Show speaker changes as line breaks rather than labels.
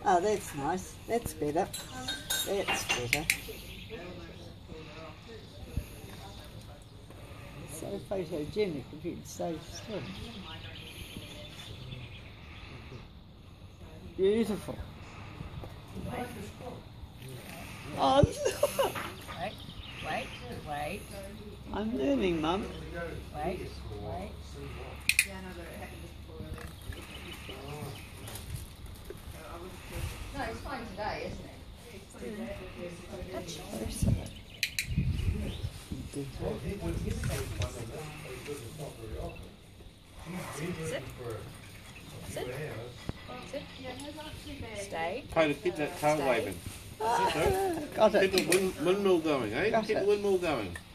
Oh, that's nice. That's better. That's better. So photogenic if you'd stay still. Beautiful. Oh,
Wait.
I'm learning, Mum.
Wait. No, it's fine today, isn't it? Sit. Stay.
Taylor, keep that tail waving.
Got it.
Keep the windmill going, eh?
Got
Keep
it.
the windmill going.